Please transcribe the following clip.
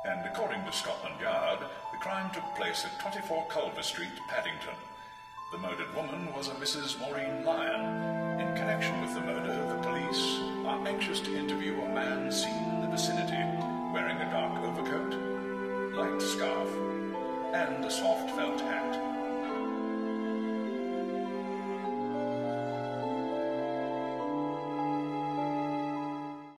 and according to Scotland Yard, the crime took place at 24 Culver Street, Paddington. The murdered woman was a Mrs. Maureen Lyon. In connection with the murder, the police are anxious to interview a man seen in the vicinity, wearing a dark overcoat, light scarf, and a soft felt hat.